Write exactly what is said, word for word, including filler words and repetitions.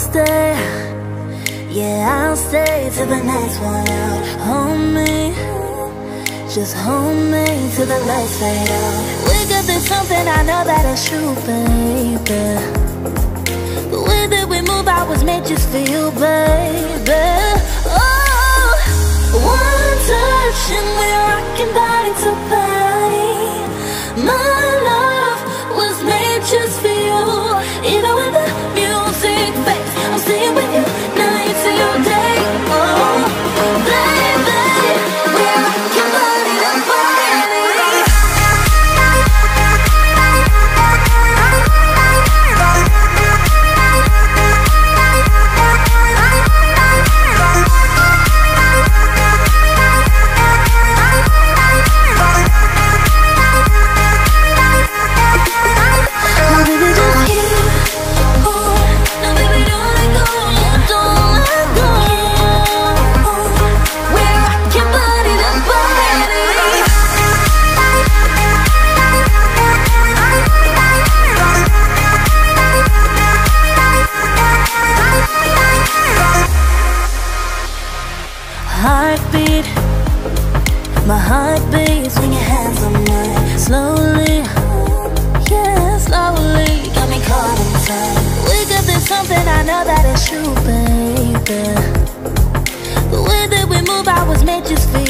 stay, yeah, I'll stay till the next one out. Hold me, just hold me till the lights fade out. We could do something, I know that it's true, baby. The way that we move, I was made just for you, baby. Oh, one touch and we're rocking body to body. My love was made just for you. Even when the music fades, I'm staying with you night till your day. Oh, baby, we're rocking body to body. Heartbeat, my heart beats when your hands on mine. Slowly, yeah, slowly, got me caught in time. We could do something, I know that it's true, baby. The way that we move, I was made just for